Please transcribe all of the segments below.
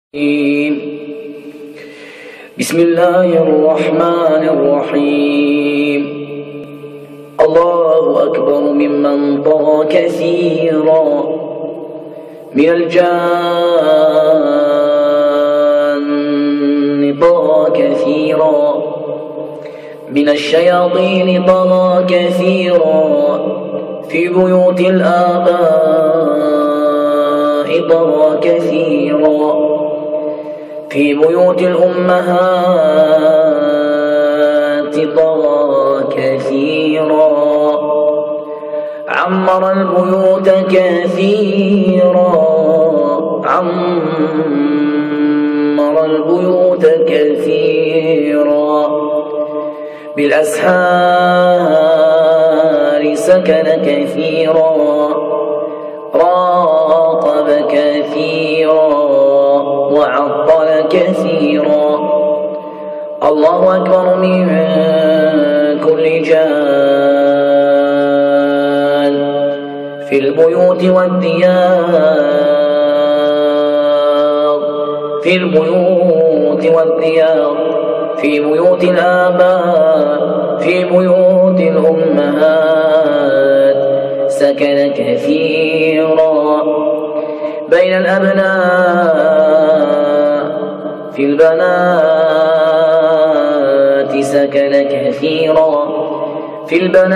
بسم الله الرحمن الرحيم. الله أكبر ممن طغى كثيرا من الجان طغى كثيرا من الشياطين طغى كثيرا في بيوت الآباء طغى كثيرا في بيوت الأمهات طغى كثيرا عمر البيوت كثيرا عمر البيوت كثيرا بالأسحار سكن كثيرا راقب كثيرا وعطل كثيرا. الله أكبر من كل جان في البيوت والديار في البيوت والديار في بيوت الآباء في بيوت الأمهات سكن كثيرا بين الأبناء في البنات سكن كثيرا في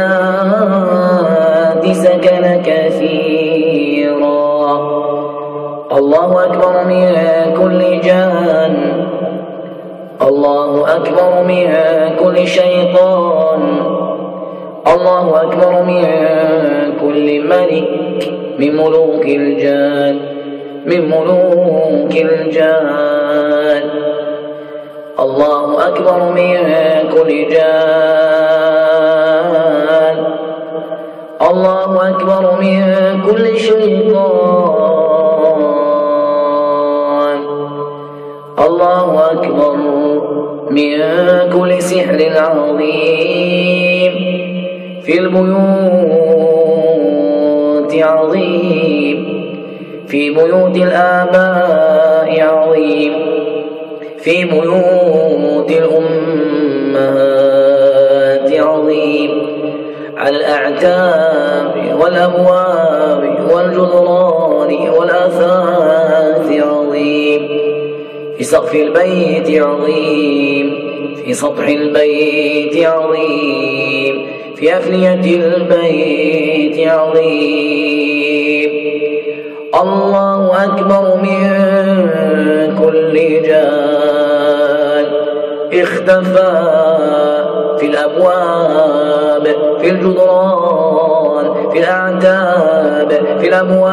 البنات سكن كثيرا. الله أكبر من كل جان الله أكبر من كل شيطان الله أكبر من كل ملك من ملوك الجان من ملوك الجان. الله أكبر من كل جان الله أكبر من كل شيطان الله أكبر من كل سحر عظيم في البيوت عظيم في بيوت الآباء عظيم في بيوت الأمهات عظيم على الأعتاب والأبواب والجدران والآثاث عظيم في سقف البيت عظيم في سطح البيت عظيم في أفنية البيت عظيم. الله أكبر من كل جان اختفى في الأبواب في الجدران في الأعتاب في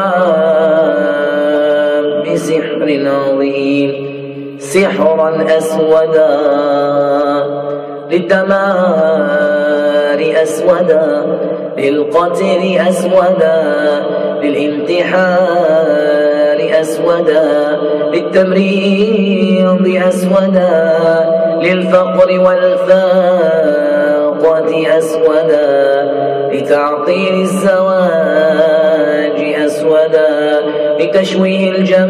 الأبواب بسحر عظيم سحرا أسودا للدمار أسودا للقتل أسودا للامتحان أسودا للتمريض أسودا للفقر والفاقة أسودا لتعطيل الزواج أسودا لتشويه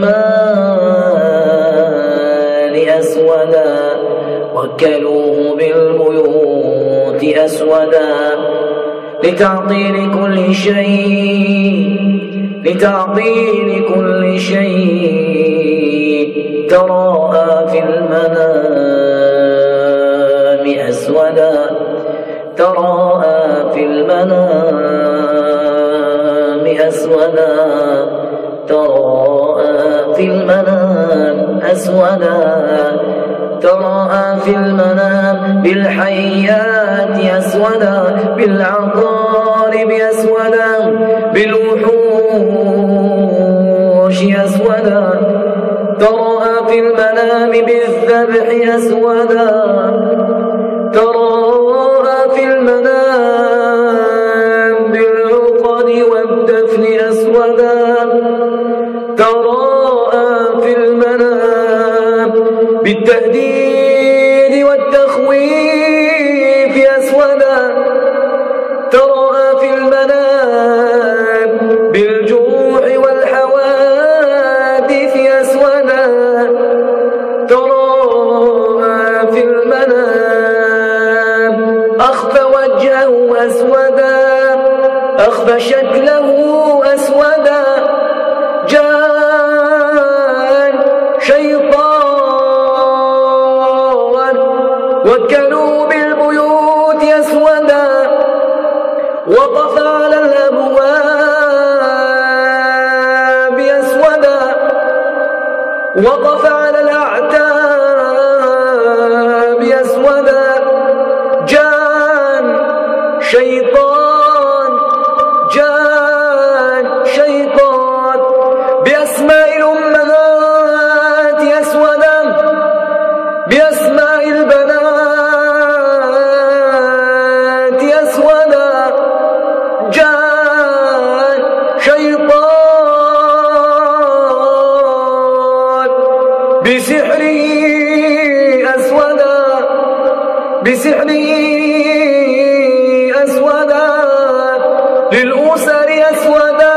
الجمال أسودا وكلوه بالبيوت أسودا لتعطيل كل شيء لتعطيل كل شيء تراءى في المنام أسودا تراءى في المنام أسودا تراءى في المنام أسودا تراءى في المنام بالحيات أسودا بالعقارب أسودا بالوحوش أسودا تراءى في المنام بالذبح أسودا تراءى في المنام بالعقد والدفن أسودا تراءى في المنام بالتهديد والتخويف أسودا تراءى في المنام بالجوع والحوادث أسودا أخفى شكله أسودا جان شيطان وكلوا بالبيوت أسودا وقف على الأبواب أسودا وقف على الأعتاب أسودا جان شيطان جان شيطان بأسماء الأمهات أسودا بأسماء البنات أسودا جان شيطان بسحره أسودا بسحره أسودا للأسر أسودا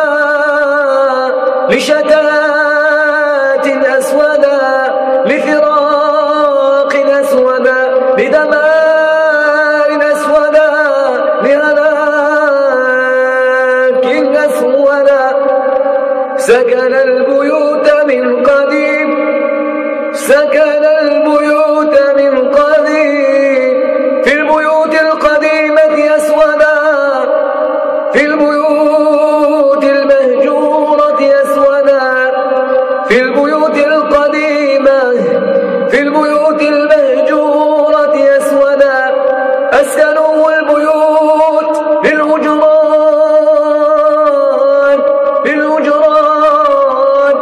لشتات أسودا لفراق أسودا لدمار أسودا لهلاك أسودا سكن البيوت من قديم سكن البيوت من قديم في البيوت القديمة أسودا في البيوت المهجورة أسودا في البيوت القديمة في البيوت المهجورة أسودا أسكنوا البيوت للهجران للهجران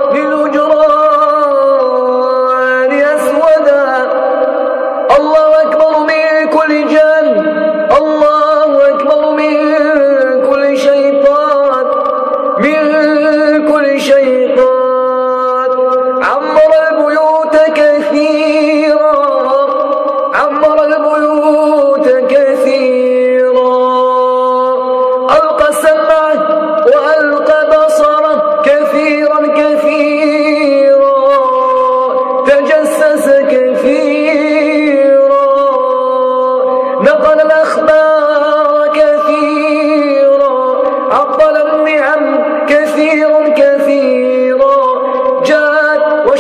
للهجران أسودا الله أكبر من كل جن الله أكبر من كل شيطان من كل شيطان عمر البيوت كثيرا عمر البيوت كثيرا ألقى سمعه وألقى بصره كثيرا كثيرا تجسس كثيرا نقل الأخبار كثيرا عطل النعم كثيرا كثيرا جان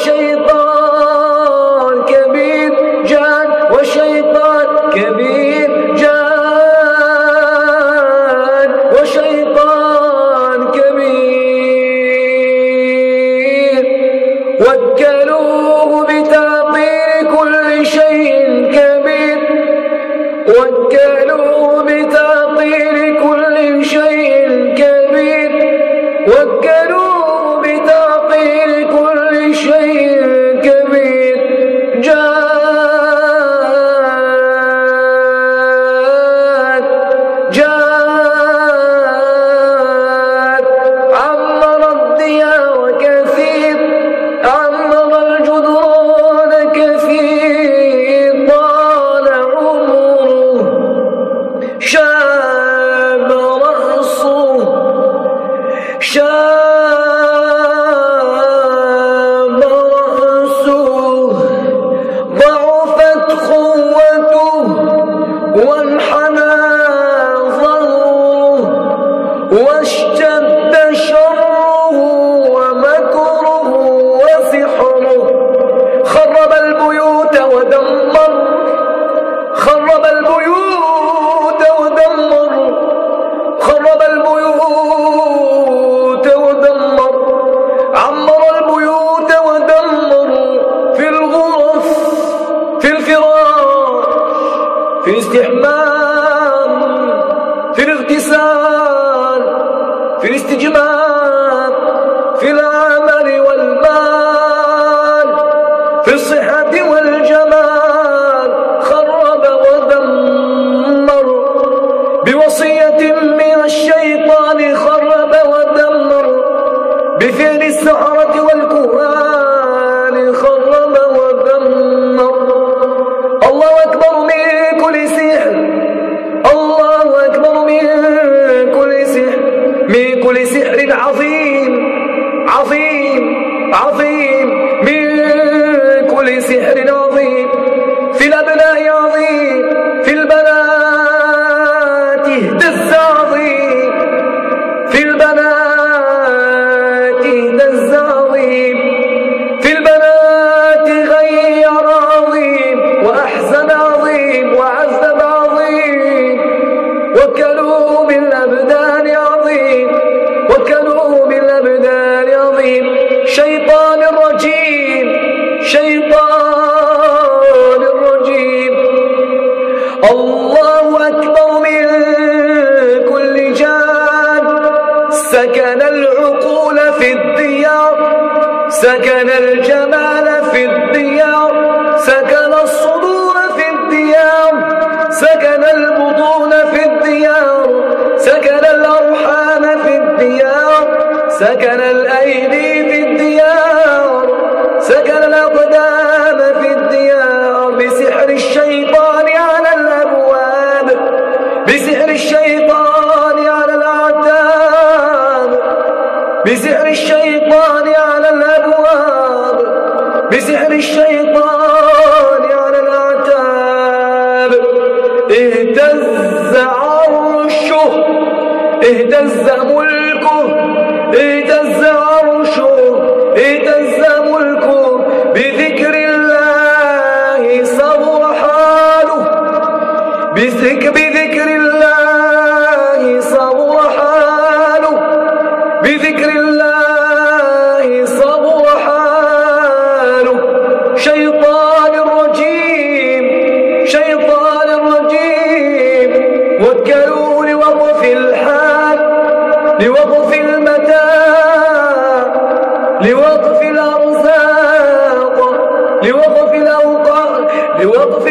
وشيطان كبير جان وشيطان كبير جان وشيطان كبير وكلوه بتعطيل كل شيء كبير وكلوه بتعطيل كل شيء كبير وكلوه بتعطيل كل شيء كبير جاد جاد عمر الديار كثير عمر الجدران كثير طال عمره شاب رأسه شاب رأسه ضعفت قوته وانحنى ظهره واشتد شره ومكره وسحره خرب البيوت ودمر خرب البيوت ودمر خرب البيوت ودمر عمر البيوت ودمر في الغرف في الفراش في الاستحمام في الاغتسال في الاستجمام في العمل والمال في الصحة والجمال خرب ودمر بوصية من الشيطان خرب ودمر بفعل السحرة والكهان خرب ودمر الله أكبر من كل سحر الله أكبر من كل سحر من كل سحر عظيم عظيم عظيم من كل سحر عظيم في الأبناء عظيم في البنات اهتز عظيم الله أكبر من كل جان. سكن العقول في الديار، سكن الجمال في الديار، سكن الصدور في الديار، سكن البطون في الديار، سكن الأرحام في الديار، سكن الأيدي في الديار، سكن الأقدام في الديار. بسحر الشيطان على الأبواب، بسحر الشيطان على الأعتاب، بسحر الشيطان على الأبواب، بسحر الشيطان على الأعتاب. اهتز عرشه، اهتز ملكه، اهتز عرشه، اهتز ملكه. بذكر الله صبر حاله، بذكر الله صبر حاله، بذكر الله صبر حاله. شيطان الرجيم، شيطان الرجيم. وكلوا لوقف الحال، لوقف المتاع، لوقف الأرزاق، لوقف الأوقات، لوقف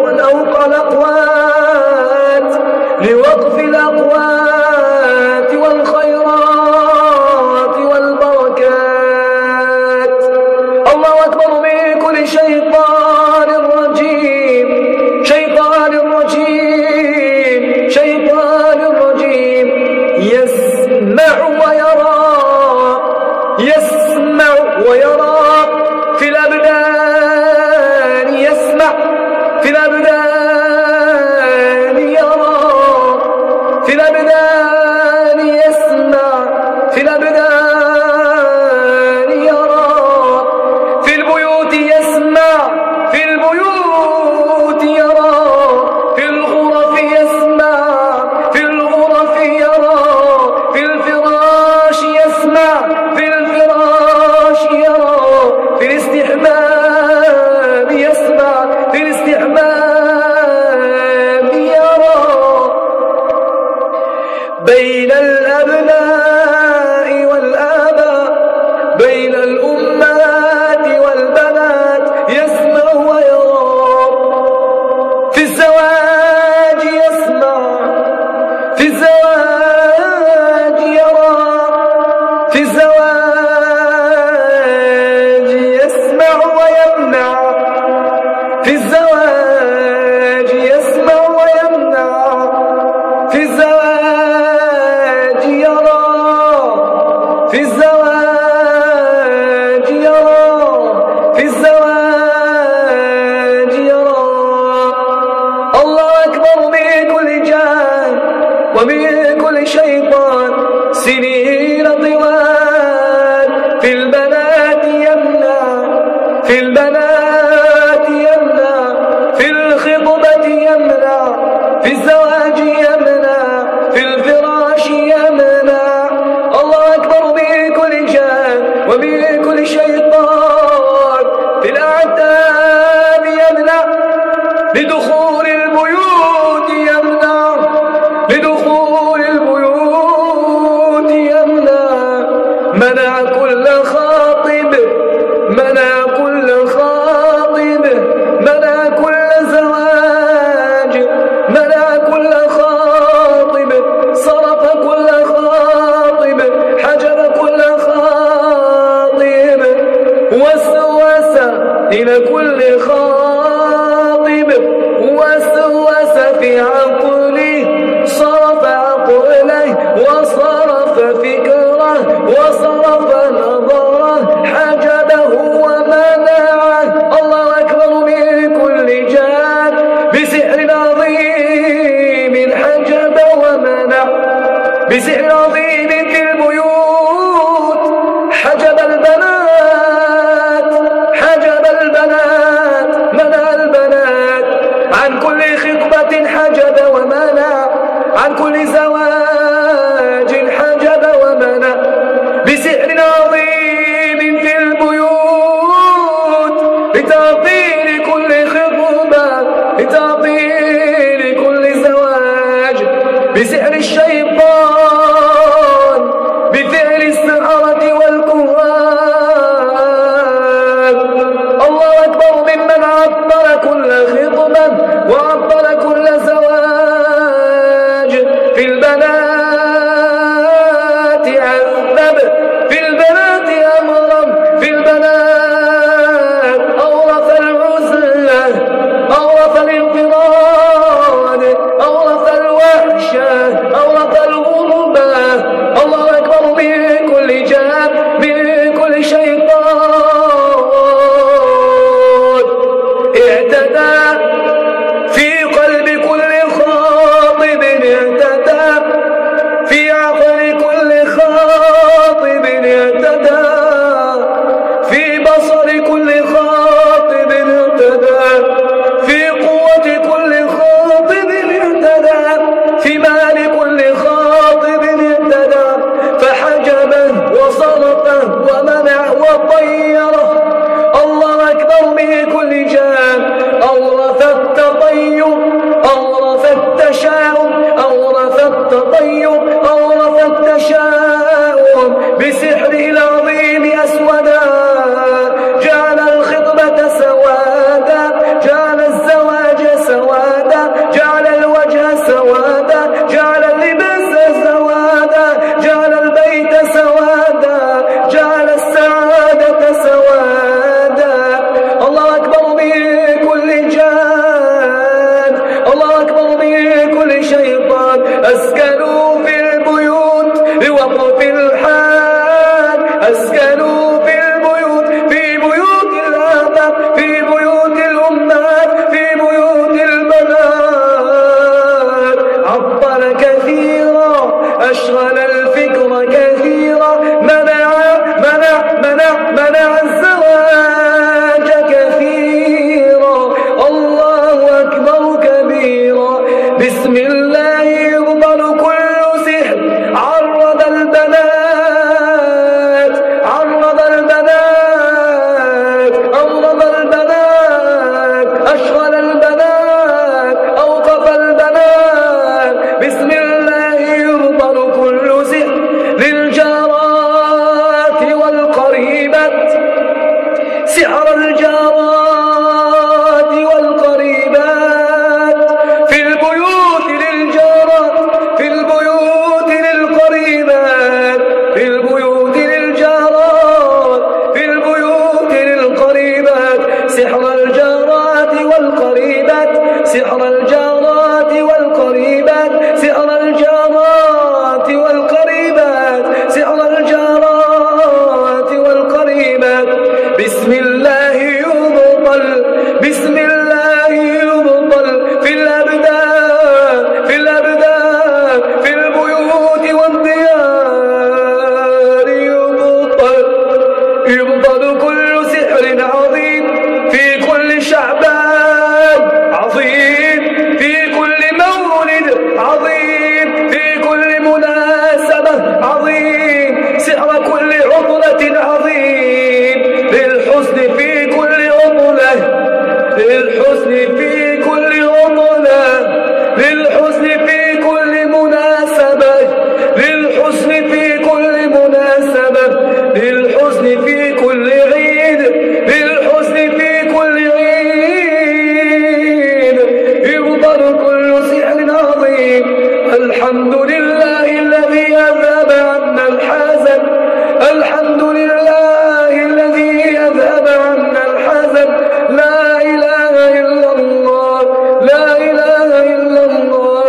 الأقوات، لوقف الأقوات والخيرات والبركات. الله أكبر من كل شيطان رجيم، شيطان رجيم، شيطان رجيم. يسمع ويرى، يسمع ويرى في الأبدان، يسمع في الأبدان، يرى في الأبدان، يسمع في الأبدان، يرى في البيوت، يسمع في البيوت، يرى في الغرف، يسمع في الغرف، يرى في الفراش، يسمع في الفراش، يرى في الاستحمام، يسمع في الاستحمام، يرى بين الأبناء والآباء، بين الأمهات والبنات، يسمع ويرى في الزواج، يسمع في الزواج، يرى في الزواج، يسمع ويمنع في الزواج، يسمع ويمنع في الزواج، يرى في الزواج، يرى في الزواج، يرى. الله أكبر من كل جان ومن كل شيطان. سنين طوال في البنات يمنع، في البنات يمنع، في الخطبة يمنع، في الزواج يمنع، في الفراش يمنع. الله أكبر من كل جان ومن كل شيطان. في الأعتاب يمنع، لدخول البيوت يمنع، لدخول البيوت يمنع. منع كل خاطب، منع كل خاطب، منع كل زواج، منع كل خاطب، صرف كل خاطب، حجب كل خاطب. وسوس إلى كل خاطب، وسوس في عقله، صرف عقله، وصرف فكره، وصرف نظره، حجبه ومنعه. الله أكبر من كل جان. بسحر عظيم حجب ومنع، بسحر عظيم في البيوت. حجب البنات، حجب البنات، منع البنات عن كل خطبة، حجب ومنع عن كل زواج، حجب ومنع. بسحر عظيم في البيوت، لتعطيل كل خطبة، لتعطيل الشيطان بفعل السحرة والكهان. الله أكبر ممن عطل كل خطبة وعطل كل زواج. في البنات عذب، في البنات أمرا، في البنات أورث العزلة، أورث الانقراض، أورث الوحشة، أورث الغربة. الله أكبر من كل جاب، من كل شيطان اعتدى في قلب كل خاطب، اعتدى في عقل كل خاطب، اعتدى في بصر كل خاطب، اعتدى في قوة كل خاطب، اعتدى في مال كل خاطب، اعتدى فحجبه وصرفه ومنع وطيره. الله أكبر به كل جان. أورث التطير، أورث التشاؤم، أورث التطير، أورث التشاؤم بسحره العظيم أسودا. جعل الخطبة سوادا، جعل الزواج سوادا، جعل الوجه سوادا، جعل اللباس سوادا، جعل البيت سوادا، جعل السعادة سوادا. الله أكبر به كل جان. الله أكبر به كل شيطان. أسكنوا في البيوت بوقف الحال، أسكنوا في البيوت، في بيوت الآباء، في بيوت الأمهات، في بيوت البنات. عطل كثيرا، أشغل الفكر كثيرا، منع الزواج كثيرا. الله أكبر كبيرا. بسم الله يقبل كل سحر. عرض البنات، عرض البنات، أورض البنات، أشغل البنات، أوقف البنات. بسم الله يقبل كل سحر للجارات والقريبات، سحر الجارات والقريبات في البيوت للجارات، في البيوت للقريبات، في البيوت للجارات، في البيوت للقريبات. سحر الجارات والقريبات، سحر الجارات والقريبات، سحر الجارات والقريبات، سحر الجارات والقريبات. بسم الله يبطل، بسم الله يبطل في الأبدان، في الأبدان، في البيوت والديار. يبطل، يبطل كل سحر عظيم في كل شعبان عظيم، في كل مولد عظيم، في كل مناسبة عظيم. سحر كل عطلة عظيم، للحسن في كل عطلة، للحسن في كل عطلة، للحسن في كل مناسبة، للحسن في كل مناسبة، للحسن في كل عيد، للحسن في كل عيد. يبطل كل سحر عظيم. الحمد لله الذي أذهب عنا الحزن، الحمد لله الذي أذهب عنا الحزن. لا إله إلا الله، لا إله إلا الله.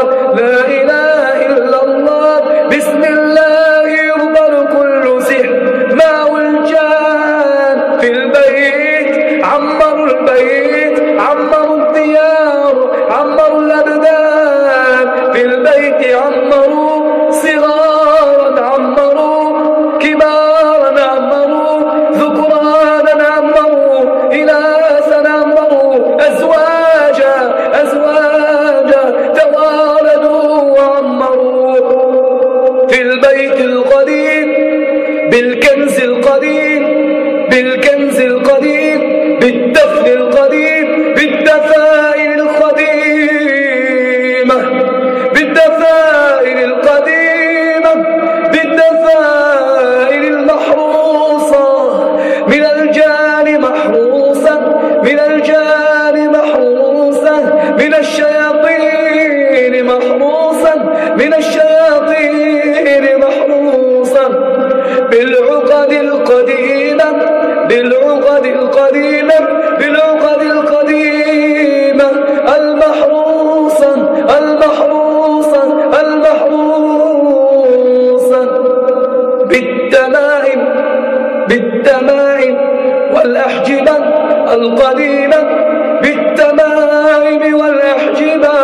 الوِلْجَانِ محروسا من الشياطين محروسا من الشياطين محروسا بالعقد القديمة بالعقد القديمة بالعقد القديمة المحروسا المحروسا المحروسا بالتمائم والأحجبة القديمة بالتمائم والأحجبة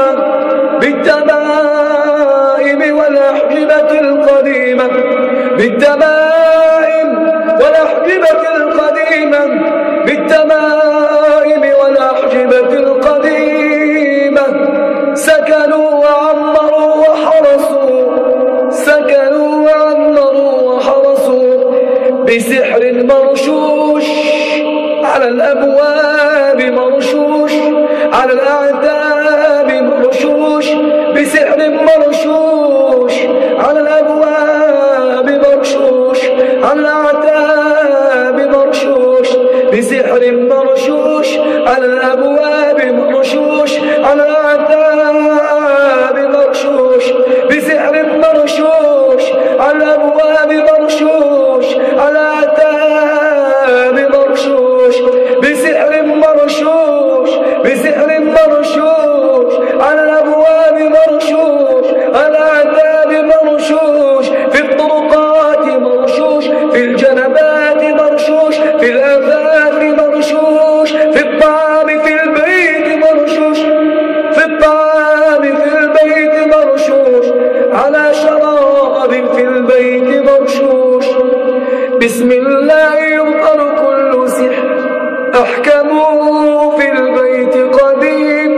بالتمائم والأحجبة القديمة بالتمائم والأحجبة القديمة بالتمائم والأحجبة القديمة سكنوا وعمروا وحرسوا سكنوا وعمروا وحرسوا بسحر مرشوش على الأبواب مرشوش على الأعتاب مرشوش بسحر مرشوش على الأبواب مرشوش على الأعتاب مرشوش بسحر مرشوش على الأبواب مرشوش على الأعتاب مرشوش بسحر مرشوش على الأبواب مرشوش على الأعتاب مرشوش بسحر مرشوش بسحر مرشوش على الأبواب مرشوش على الأعتاب مرشوش في الطرقات مرشوش في الجنبات مرشوش في الآفاق مرشوش في الطعام في البيت مرشوش في الطعام في البيت مرشوش على شراب في البيت مرشوش بسم الله يبطل كل سحر أحكموا في البيت قديم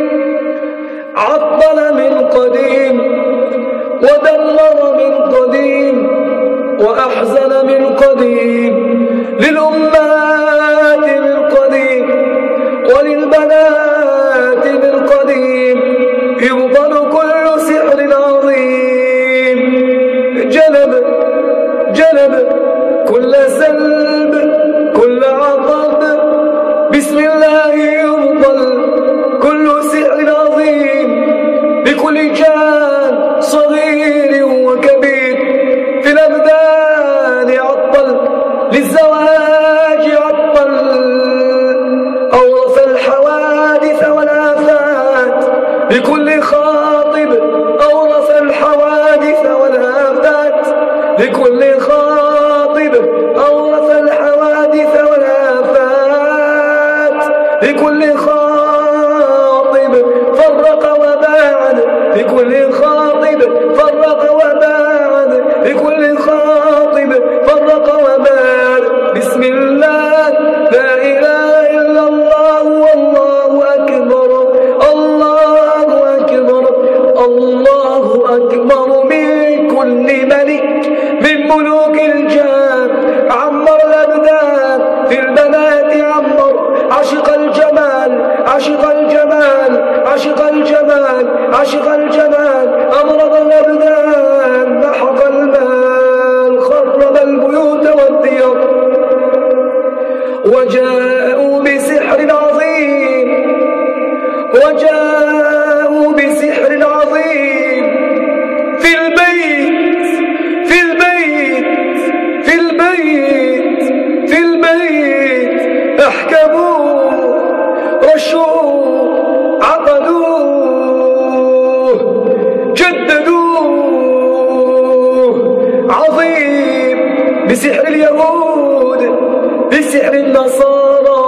عطل من قديم ودمر من قديم وأحزن من قديم للأمات من قديم وللبنات من قديم يبطل كل سحر عظيم جلب كل سلب كل عطب بسم الله يبطل كل سحر عظيم بكل جان صغير وكبير في الأبدان عطل للزواج عطل أورث الحوادث والآفات لكل خاطب أورث الحوادث والآفات لكل خاطب أورث الحوادث والآفات لكل خاطب فرق وباعد لكل خاطب فرق وباعد لكل خاطب فرق وباعد بسم الله لا إله إلا الله والله أكبر الله أكبر الله أكبر من كل ملك من ملوك الجان عمر الأبدان في البنات عمر عشق الجمال عشق الجمال عشق الجمال عشق الجمال أمرض الأبدان محق المال خرب البيوت والديار وجاءوا بسحر عظيم وجاءوا بسحر عظيم في البيت في البيت في البيت في البيت احكموه رشوه عقدوه جددوه عظيم بسحر اليهود بسحر النصارى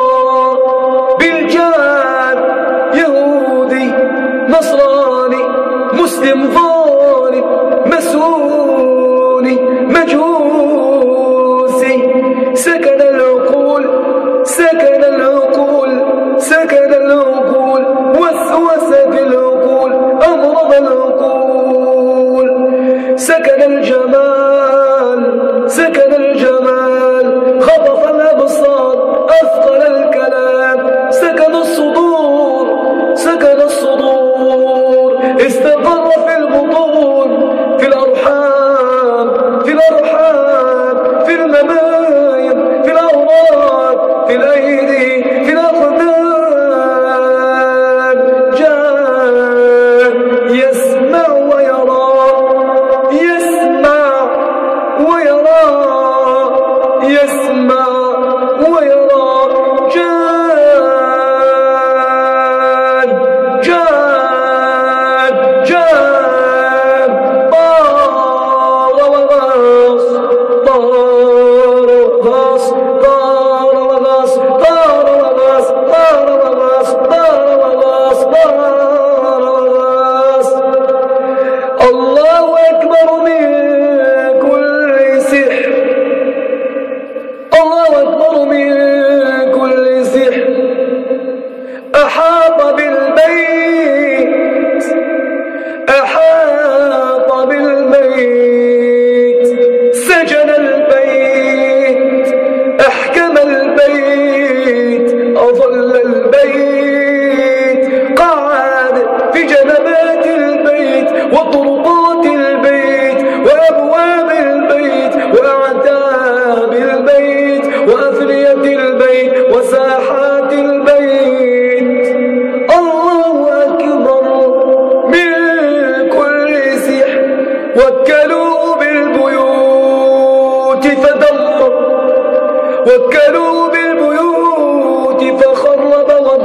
بالجان يهودي نصراني مسلم ظالم مسؤولي مجوسي سكن العقول سكن العقول سكن العقول وسوس في العقول أمرض العقول سكن الجمال سكن الجمال خطف الأبصار أثقل الكلام سكن الصدور سكن الصدور استقر في البطون في الأرحام في الأرحام في المبايض في الأوراد في الأيدي في الأقدام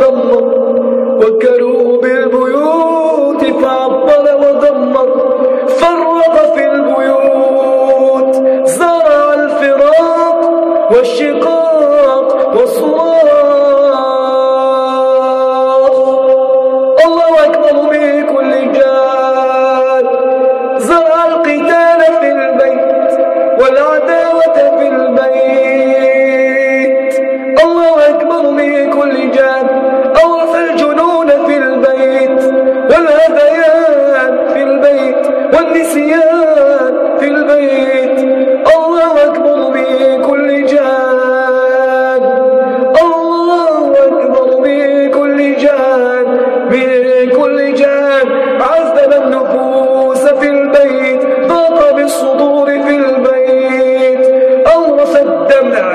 ودمر، وكلوه بالبيوت فعطل ودمر، فرق في البيوت، زرع الفراق والشقاق والصراخ. الله أكبر بكل جاد، زرع القتال في البيت والعداوة في البيت. الله أكبر بكل جاد، أورث الجنون في البيت والهذيان في البيت والنسيان في البيت. الله أكبر بكل جاد، الله أكبر بكل جاد، بكل جاد. عذب النفوس في البيت، ضاق بالصدور في البيت، أورث الدمع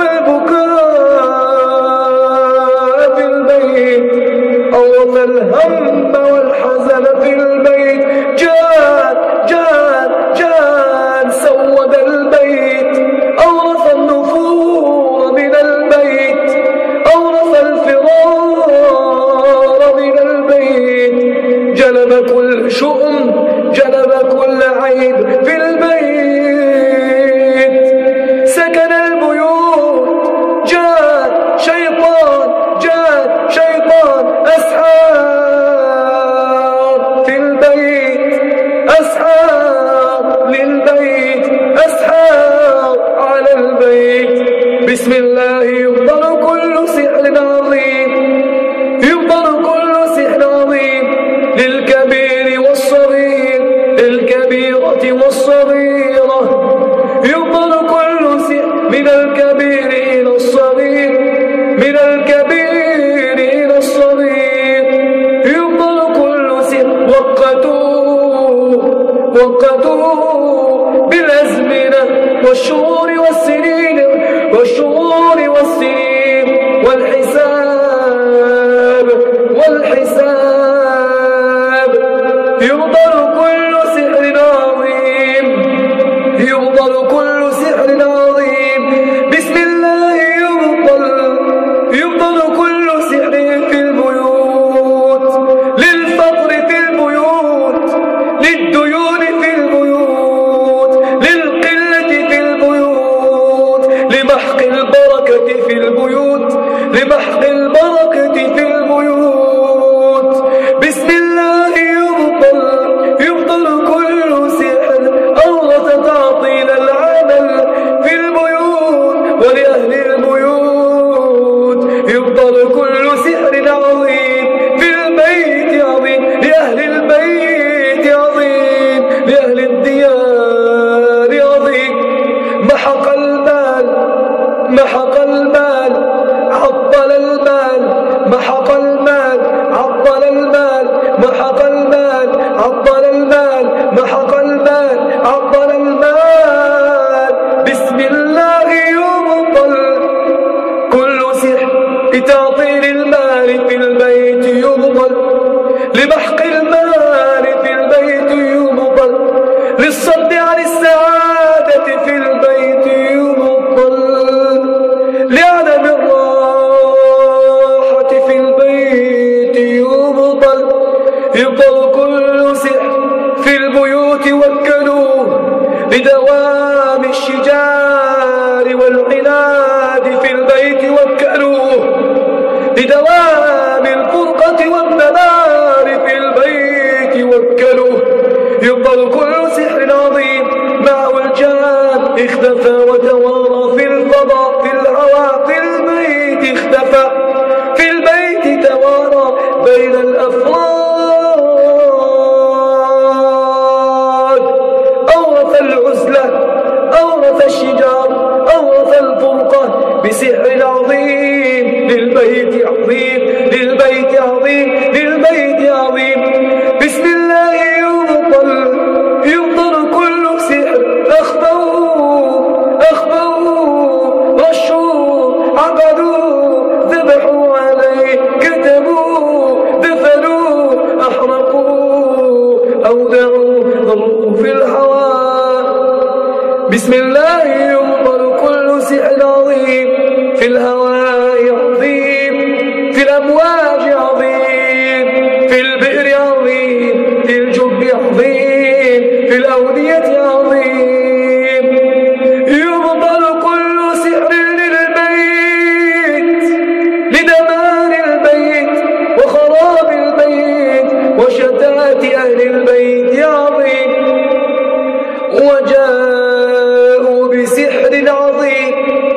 والبكاء في البيت، أورث الهم والحزن في البيت. جاد جاد جاد، سود البيت، أورث النفور من البيت، أورث الفرار من البيت، جلب كل شؤم، جلب كل عيب في البيت. سكن البيوت، جاد شيطان، جاد شيطان، أسحار في البيت، أسحار للبيت، أسحار على البيت. بسم الله يبطل كل سحر عظيم، يبطل كل سحر عظيم، للكبير والصغير، للكبيرة والصغيرة. يبطل كل سحر من الكبير إلى الصغير، من الكبير إلى الصغير. يبطل كل سحر، وقتوه، وقتوه بالأزمنة والشهور والسنين، والشهور والسنين، والحساب، والحساب. يبطل كل سحر عظيم، يبطل كل سحر عظيم. بسم الله يبطل، يبطل كل سحر في البيوت، للفقر في البيوت، للديون في البيوت، للقلة في البيوت، لمحق البركة في البيوت، لمحق البركة في البيوت. بسم الله يبطل، يبطل كل سحر أورث تعطيل العمل في البيوت ولأهل البيوت. يبطل كل سحر عظيم في البيت عظيم، لأهل البيت عظيم، لأهل الديار عظيم. محق المال، محق المال، عطل المال، محق المال، عطل المال، محق المال، عطل المال، محق المال، عطل المال. بسم الله يبطل كل سحر لتعطيل المال في البيت، يبطل لمحق المال في البيت، يبطل للصد عن السعادة في البيت، يبطل لعدم الراحة في البيت، يبطل. يبطل كل سحر في البيوت، وكلوه لدوام الشجار والعناد في البيت، وكلوه لدوام الفرقة والدمار في البيت، وكلوه. يبطل كل سحر عظيم، معه الجان اختفى وتوارى في الفضاء، في الهواء، في البيت اختفى، في البيت توارى بين الأفراد. أورث العزلة، أورث الشجار، أورث الفرقة بسحر عظيم، للبيت عظيم، للبيت عظيم، للبيت عظيم. بسم الله يبطل، يبطل كل سحر أخفوه، أخفوه، رشوه، عقدوه، ذبحوا عليه، كتبوه، دفنوه، أحرقوه، أودعوه، ضربوه في الهواء. بسم الله يبطل كل سحر عظيم، في الهواء عظيم، في في الأمواج عظيم، في البئر عظيم، في الجب عظيم، في الأودية عظيم. يبطل كل سحر للبيت، لدمار البيت وخراب البيت وشتات أهل البيت عظيم. وجاءوا بسحر عظيم،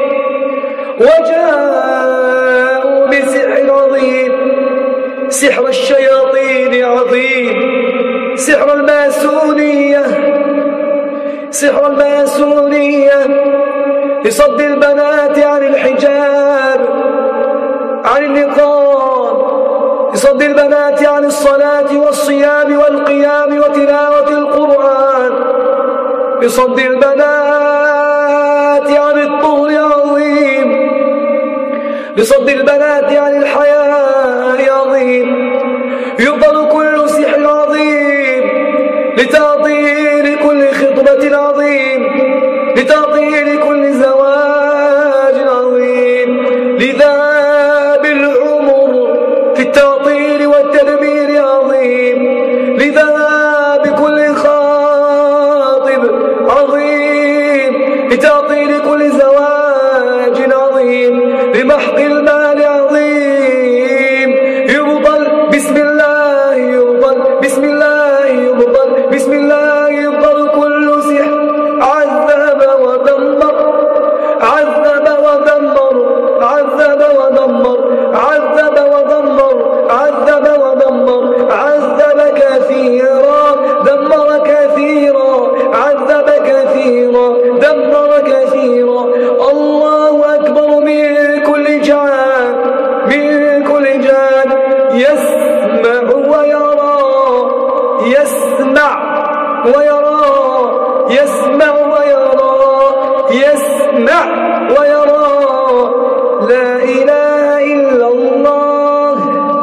وجاءوا بسحر عظيم، سحر الشياطين عظيم، سحر الماسونية، سحر الماسونية لصد البنات عن الحجاب، عن النقاب، لصد البنات عن الصلاة والصيام والقيام وتلاوة القرآن، لصد البنات عن الطهر عظيم، لصد البنات عن الحياء عظيم. يبطل كل سحر عظيم، لتعطيل كل خطبة عظيم، لتعطيل كل زواج عظيم، لذهاب العمر في التعطيل والتدمير عظيم، لذهاب كل خاطب عظيم، لتعطيل كل زواج عظيم، لمحق المال عظيم. يبطل بسم الله، يبطل بسم الله، يبطل بسم الله، يبطل كل سحر عذب ودمر، عذب ودمر، عذب ودمر، عذب ودمر، عذب ودمر، عذب كثيرا، دمر كثيرا، عذب كثيرا، دمر كثيرا. الله أكبر من كل جان، من كل جان يسمع ويرى، يسمع ويرى، يسمع ويرى، يسمع ويرى. لا إله إلا الله،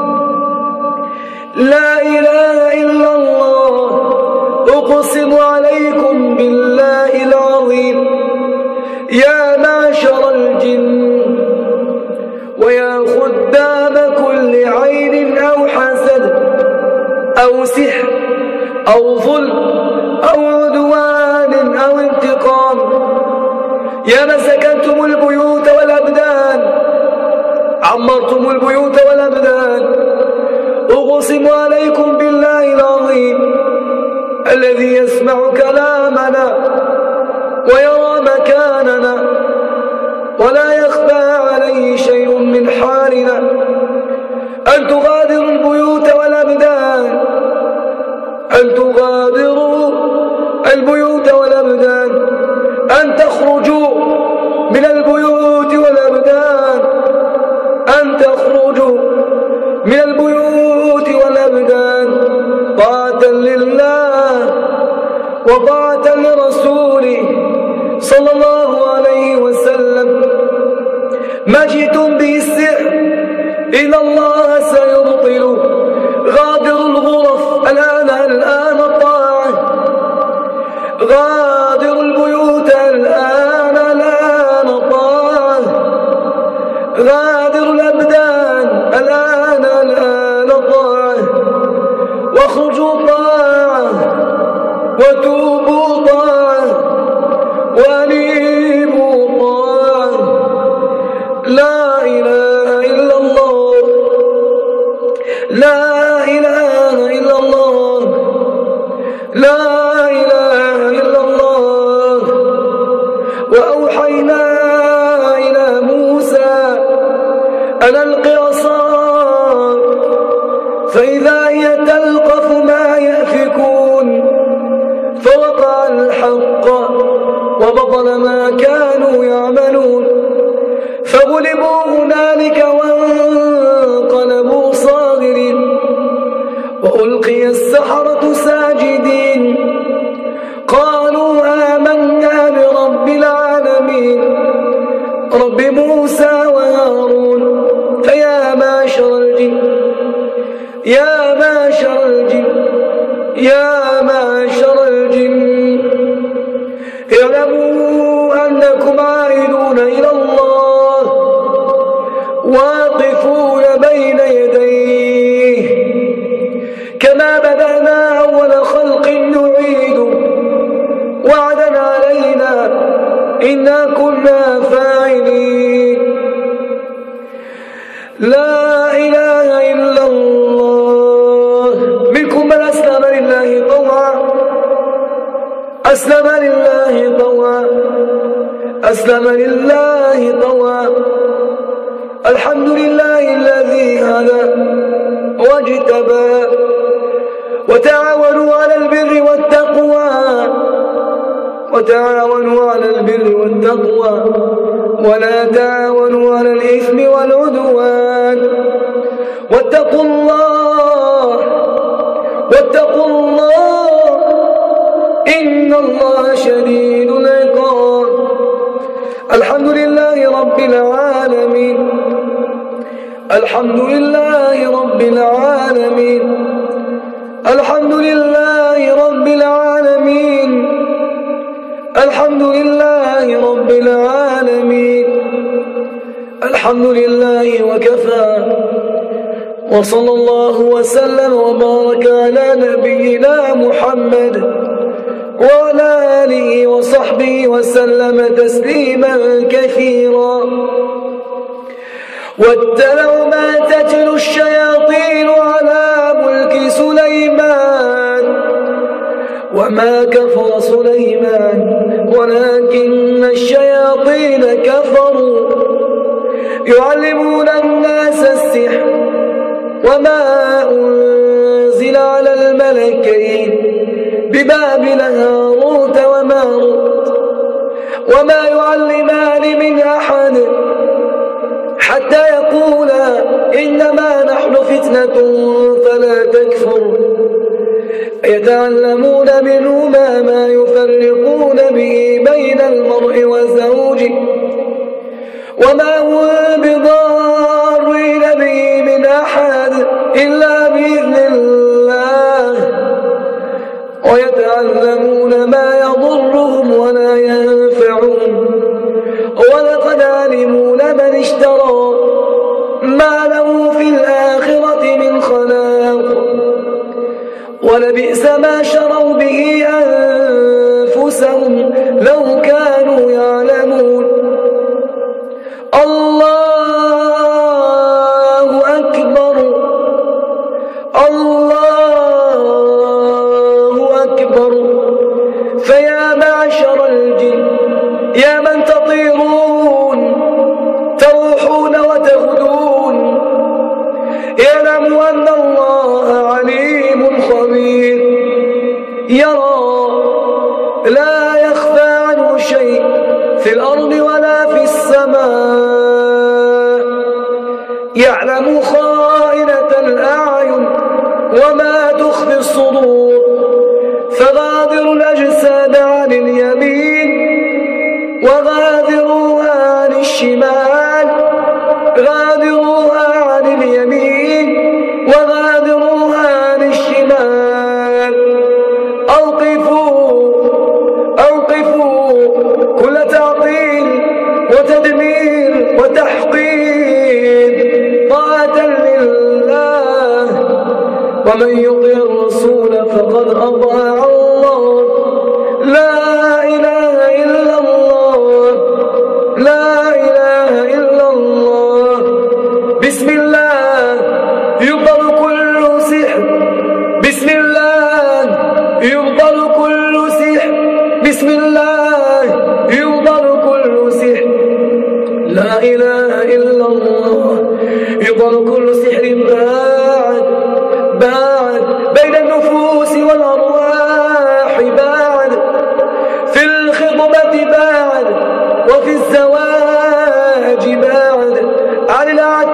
لا إله إلا الله. أقسم عليكم بالله العظيم يا معشر الجن ويا خدام كل عين أو حسد أو سحر أو ظلم أو عدوان أو انتقام، يا من سكنتم البيوت والأبدان، عمرتم البيوت والأبدان، أقسم عليكم بالله العظيم الذي يسمع كلامنا ويرى مكاننا ولا يخفى عليه شيء من حالنا، أن تغادروا البيوت والأبدان، أن تغادروا البيوت والأبدان، أن تخرجوا من البيوت والأبدان، أن تخرجوا من البيوت والأبدان طاعة لله وطاعة لرسوله صلى الله عليه وسلم. ما جئتم به السحر إن الله سيبطله. غادروا الغرف الآن طاعة، غادروا البيوت الآن طاعة، غادروا الأبدان الآن طاعة، واخرجوا طاعة، وتوبوا طاعة، وأنيبوا طاعة. لا إله إلا الله، لا إله إلا الله، لا إله إلا الله. وأوحينا إلى موسى أن ألق عصاك فإذا هي تلقف ما يأفكون، فوقع الحق وبطل ما كانوا يعملون، فغلبوا هنالك وانقلبوا صاغرين، وألقي السحرة ساجدين، قالوا آمنا برب العالمين رب موسى وهارون. فيا معشر الجن، يا معشر الجن، يا معشر الجن، اعلموا أنكم عائدون إلى الله، واقفون بين أسلم لله طوعا، أسلم لله طوعا. الحمد لله الذي هدى واجتبى. وتعاونوا على البر والتقوى، وتعاونوا على البر والتقوى، ولا تعاونوا على الإثم والعدوان. واتقوا الله، واتقوا الله، إن الله شديد العقاب. الحمد لله رب العالمين، الحمد لله رب العالمين، الحمد لله رب العالمين، الحمد لله رب العالمين، الحمد لله وكفى. وصلى الله وسلم وبارك على نبينا محمد وعلى آله وصحبه وسلم تسليما كثيرا. واتبعوا ما تتلو الشياطين على ملك سليمان وما كفر سليمان ولكن الشياطين كفروا يعلمون الناس السحر وما أنزل على الملكين ببابل هاروت وماروت وما يعلمان من أحد حتى يقولا إنما نحن فتنة فلا تكفر. يتعلمون منهما ما يفرقون به بين المرء وزوجه وما هم بضارين به من أحد إلا بإذن الله ويتعلمون ما يضرهم ولا ينفعهم ولقد علموا لمن اشترى ما له في الآخرة من خلاق ولبئس ما شروا به أنفسهم لو كانوا يعلمون. الله أكبر، الله أكبر. فيا معشر الجن يا من تطيرون تروحون وتغدون اعلموا أن الله عليم خبير يرى لا يخفى عنه شيء في الأرض ولا في السماء يعلم خائنة الأعين وما تخفي الصدور. فغادروا الأجساد عن اليمين وغادروها عن الشمال، غادروها عن اليمين وغادروها عن الشمال. أوقفوا أوقفوا كل تعطيل وتدمير وتحقير طاعة لله. ومن يطع الرسول فقد أطاع الله. لا إله إلا الله، لا إله إلا الله. بسم الله يبطل كل سحر، بسم الله يبطل كل سحر، بسم الله يبطل كل سحر. لا إله إلا الله يبطل كل سحر باعد بين النفوس والأرواح، باعد في الخطبة، باعد وفي الزواج، باعد عن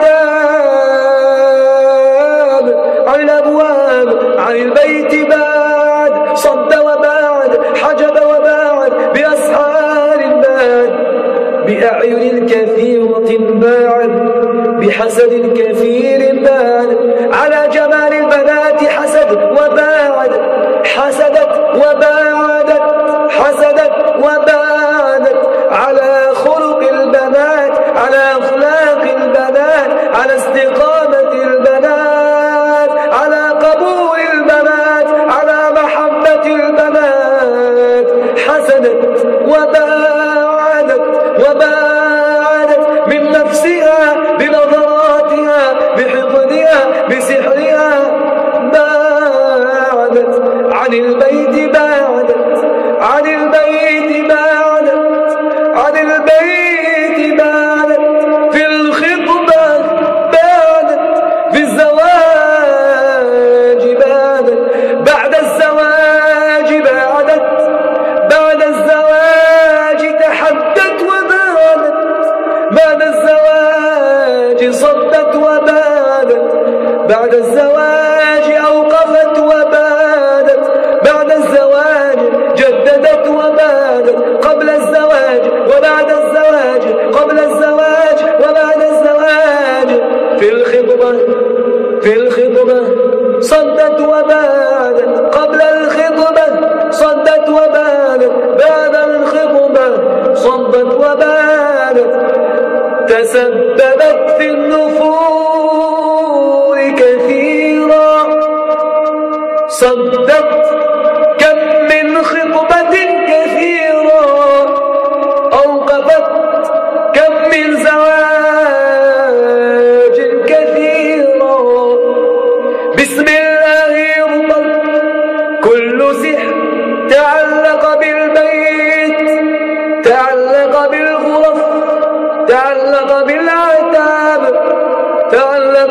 الأعتاب، عن الأبواب، عن البيت، باعد صد وباعد، حجب وباعد، بأسحار باعد، بأعين كثيرة باعد، بحسد كثير باعد، على جمال البنات حسد وباعد، حسدت وباعدت، حسدت وباعدت، على خلق البنات، على أخلاق البنات، على استقامة البنات، على قبول البنات، على محبة البنات. حسدت وباعدت وباعدت من نفسها بنظراتها بحقدها بسحرها، باعدت عن البيت، باعدت عن بعد الزواج أوقفت وبادت، بعد الزواج جددت وبادت، قبل الزواج وبعد الزواج، قبل الزواج وبعد الزواج، في الخطبة صدت وبادت، قبل الخطبة صدت وبادت، بعد الخطبة صدت وبادت، تسببت في النفور كثيرا، صدت كم من خطبة كثيرا، أوقفت كم من زواج كثيرا. بسم الله يبطل كل سحر تعلق بالبيت، تعلق بالغرف، تعلق بالعتاب، تعلق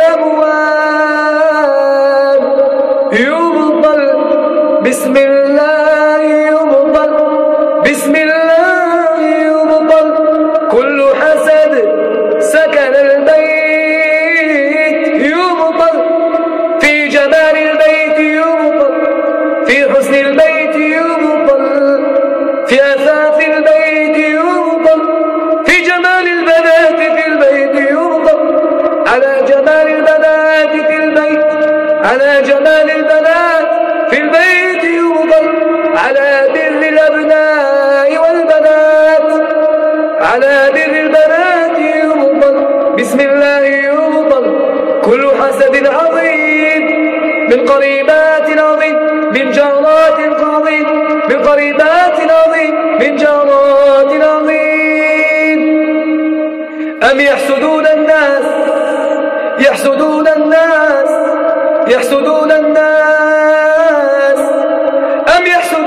بالأبواب، يبطل بسم الله يبطل، بسم الله يبطل كل حسد سكن البيت، يبطل في جمال البيت، يبطل في حسن البيت، يبطل في أثاث البيت، يبطل في جمال البنات في البيت، يبطل على جمال البنات في البيت، على جمال البنات في البيت، يبطل على بر الأبناء والبنات، على بر البنات يبطل بسم الله يبطل كل حسد عظيم من قريبات عظيم، من جارات عظيم، من قريبات عظيم، من جارات عظيم. أم يحسدون الناس، يحسدون الناس، يحسدون الناس، أم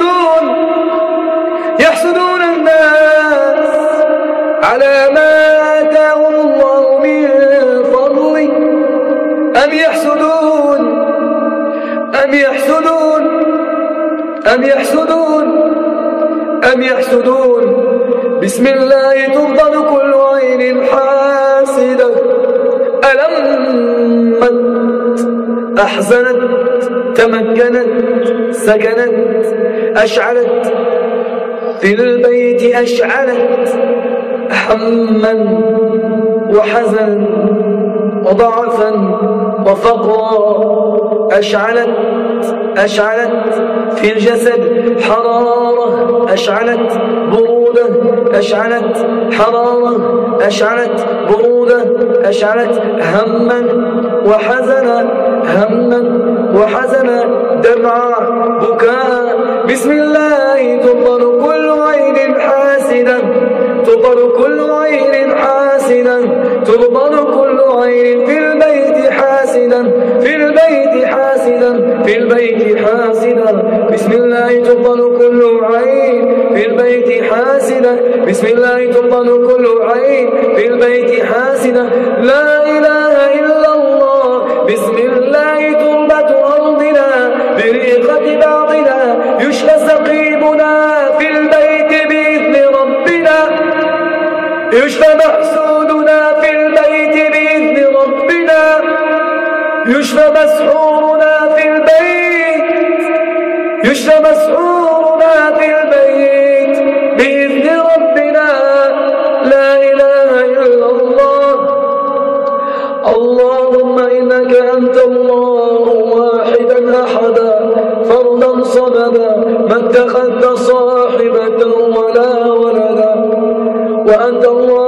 يحسدون الناس على ما آتاهم الله من فضله، أم يحسدون، أم يحسدون، أم يحسدون، أم يحسدون. بسم الله تنظر كل عين حاسدة، ألمت أحزنت تمكنت سكنت أشعلت في البيت، أشعلت حما وحزنا وضعفا وفقرا، أشعلت في الجسد حرارة، أشعلت برودة، أشعلت حرارة، أشعلت برودة، أشعلت هما وحزنا، هما وحزنا دمعا بكاء. بسم الله تبطل كل عين حاسدة، تبطل كل عين حاسدة، تبطل كل عين في البيت حاسدا، في البيت حاسدا، في البيت حاسدا. بسم الله تبطل كل عين في البيت حاسدا، بسم الله تبطل كل عين في البيت حاسدا. لا إله إلا الله، بسم الله تربة أرضنا بريقة بعضنا، يشفى سقيمنا في البيت بإذن ربنا، يشفى محسودنا في البيت بإذن ربنا، يشفى مسحورنا في البيت، يشفى مسحورنا في البيت بإذن ربنا. لا إله إلا الله. اللهم إنك أنت الله واحدا أحدا فردا صمدا، ما اتخذت صاحبة ولا ولدا، وأنت الله